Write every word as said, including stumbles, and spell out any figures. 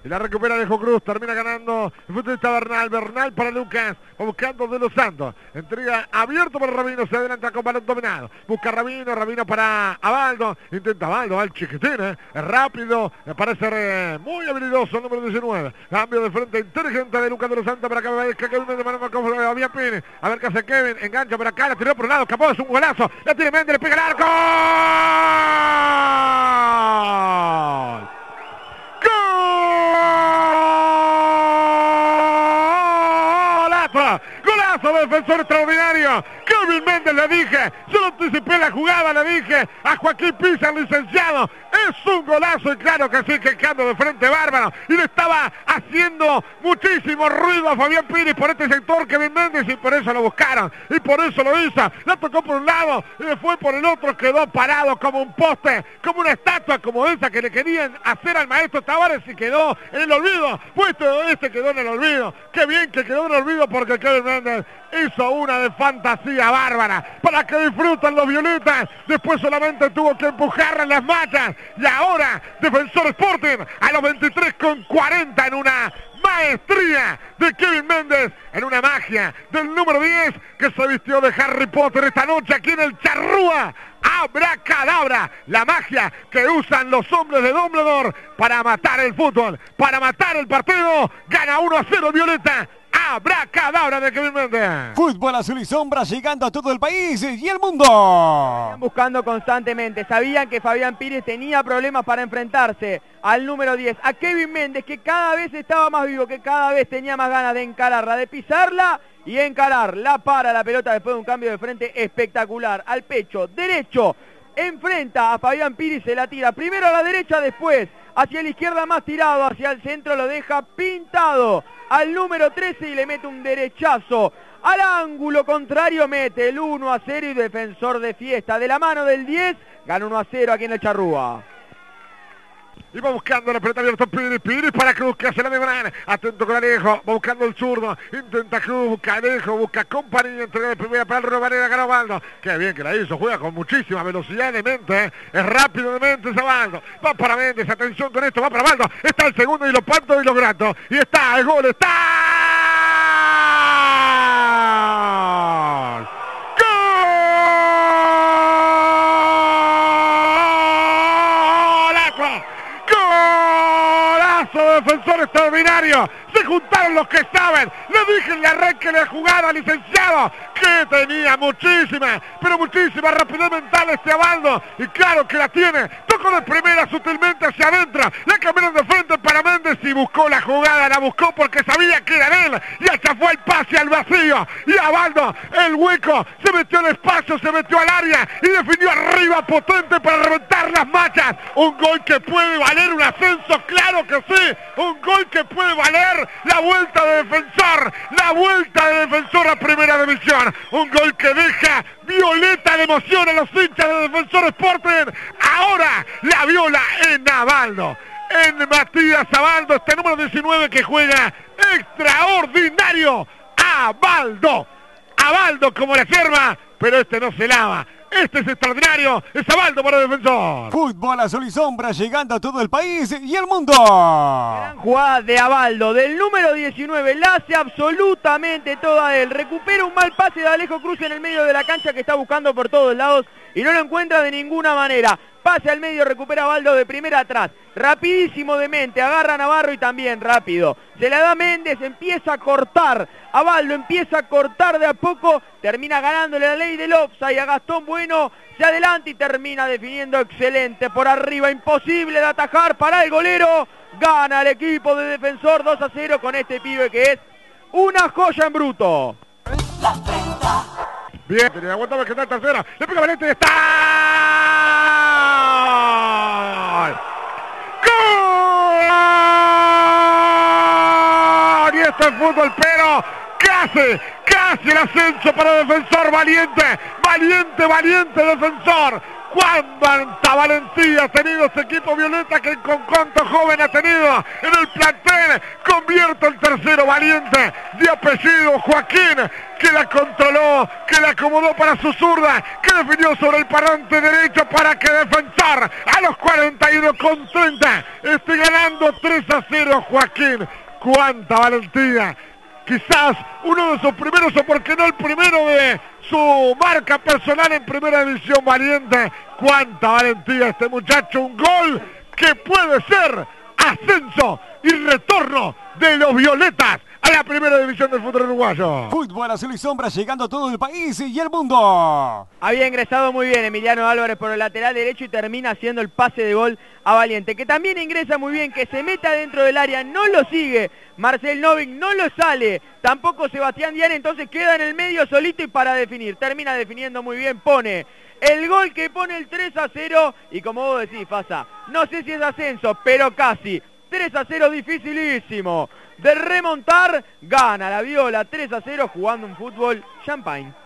Y la recupera Alejo Cruz, termina ganando el futbolista Bernal, Bernal para Lucas, buscando de los Santos, entrega abierto para Rabino, se adelanta con balón dominado, busca Rabino, Rabino para Abaldo, intenta Abaldo, al chiquitín, eh, es rápido, parece eh, muy habilidoso, el número diecinueve, cambio de frente inteligente de Lucas de los Santos para que me que Kevin Méndez, mano con Fabián Pini, a ver qué hace Kevin, engancha por acá, la tiró por un lado, escapó, es un golazo, la tiene Méndez, le pega el arco. Golazo de defensor extraordinario. Kevin Méndez, le dije, solo anticipé la jugada, le dije a Joaquín Pizar, licenciado, es un golazo y claro que sí, que el cambio de frente bárbaro y le estaba haciendo muchísimo ruido a Fabián Pini por este sector Kevin Méndez y por eso lo buscaron y por eso lo hizo, la tocó por un lado y le fue por el otro, quedó parado como un poste, como una estatua como esa que le querían hacer al maestro Tavares y quedó en el olvido, puesto este quedó en el olvido, qué bien que quedó en el olvido porque Kevin Méndez hizo una de fantasía bárbara para que disfruten los violetas, después solamente tuvo que empujarla en las machas y ahora Defensor Sporting a los veintitrés con cuarenta en una maestría de Kevin Méndez, en una magia del número diez que se vistió de Harry Potter esta noche aquí en el Charrúa. Abracadabra, la magia que usan los hombres de Dumbledore para matar el fútbol, para matar el partido. Gana uno a cero Violeta. Abracadabra de Kevin Méndez. Fútbol azul y sombra llegando a todo el país y el mundo. Están buscando constantemente. Sabían que Fabián Pires tenía problemas para enfrentarse al número diez, a Kevin Méndez, que cada vez estaba más vivo, que cada vez tenía más ganas de encararla, de pisarla y encarar. La para la pelota después de un cambio de frente espectacular. Al pecho derecho. Enfrenta a Fabián Pires, se la tira primero a la derecha, después hacia la izquierda más tirado, hacia el centro lo deja pintado al número trece y le mete un derechazo al ángulo contrario, mete el uno a cero y Defensor de fiesta de la mano del diez, gana uno a cero aquí en el Charrúa. Y va buscando la pelota abierta Piri, Piri para Cruz, que hace la de Morán. Atento con Alejo, va buscando el zurdo. Intenta Cruz, busca Alejo, busca compañía. Entrega de primera para el Robarera, ganó Baldo. Qué bien que la hizo, juega con muchísima velocidad de mente. ¿eh? Es rápido de mente ese Baldo. Va para Méndez, atención con esto, va para Baldo. Está el segundo y lo panto y lo grato. Y está, el gol está. Defensor extraordinario, se juntaron los que saben, le dije en el arranque de la jugada, licenciado, que tenía muchísima, pero muchísima rapidez mental este Abaldo, y claro que la tiene, tocó de primera sutilmente hacia adentro, la cambiaron de frente para Méndez y buscó la jugada, la buscó porque sabía que era de él, y hasta fue el pase al vacío, y Abaldo, el hueco, se metió al espacio, se metió al área, y definió arriba potente para reventar las machas, un gol que puede valer un ascenso, claro que sí, un gol que puede valer la vuelta de Defensor, la vuelta de Defensor a Primera División, un gol que deja violeta de emoción a los hinchas de Defensor Sporting. Ahora la viola en Abaldo, en Matías Abaldo, este número diecinueve que juega extraordinario. Abaldo, Abaldo como la yerba, pero este no se lava. Este es extraordinario, es Abaldo para Defensor. Fútbol azul y sombra llegando a todo el país y el mundo. Gran jugada de Abaldo, del número diecinueve, la hace absolutamente toda él. Recupera un mal pase de Alejo Cruz en el medio de la cancha que está buscando por todos lados y no lo encuentra de ninguna manera. Pase al medio, recupera a Abaldo de primera atrás. Rapidísimo de mente, agarra a Navarro y también rápido. Se la da Méndez, empieza a cortar. Abaldo empieza a cortar de a poco. Termina ganándole la ley del offside a Gastón Bueno. Se adelanta y termina definiendo excelente por arriba. Imposible de atajar para el golero. Gana el equipo de Defensor dos a cero con este pibe que es una joya en bruto. Bien, tenía aguanta que está el tercero. Le pega Valente y está. ¡Gol! Y esto es fútbol, pero casi, casi el ascenso para Defensor. Valiente, valiente, valiente Defensor. Cuánta valentía ha tenido este equipo violeta, que con cuánto joven ha tenido en el plantel. Convierte el tercero Valiente, de apellido Joaquín, que la controló, que la acomodó para su zurda, que definió sobre el parante derecho para que Defensor a los cuarenta y uno con treinta esté ganando tres a cero. Joaquín, cuánta valentía. Quizás uno de sus primeros, o por qué no el primero de su marca personal en primera división. Valiente, cuánta valentía este muchacho. Un gol que puede ser ascenso y retorno de los violetas a la primera división del fútbol uruguayo. Fútbol azul y sombra llegando a todo el país y el mundo. Había ingresado muy bien Emiliano Álvarez por el lateral derecho y termina haciendo el pase de gol a Valiente, que también ingresa muy bien, que se meta dentro del área, no lo sigue Marcel Novik, no lo sale, tampoco Sebastián Diana, entonces queda en el medio solito y para definir, termina definiendo muy bien, pone el gol que pone el tres a cero y como vos decís, Fasa, no sé si es ascenso, pero casi, tres a cero dificilísimo de remontar, gana la Viola tres a cero jugando un fútbol champagne.